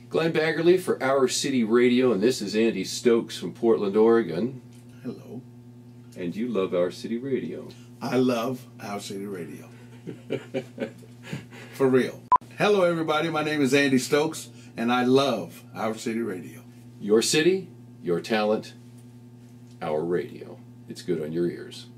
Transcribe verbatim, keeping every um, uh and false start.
Glenn Baggerly for Our City Radio, and this is Andy Stokes from Portland, Oregon. Hello. And you love Our City Radio. I love Our City Radio. For real. Hello, everybody. My name is Andy Stokes, and I love Our City Radio. Your city, your talent, our radio. It's good on your ears.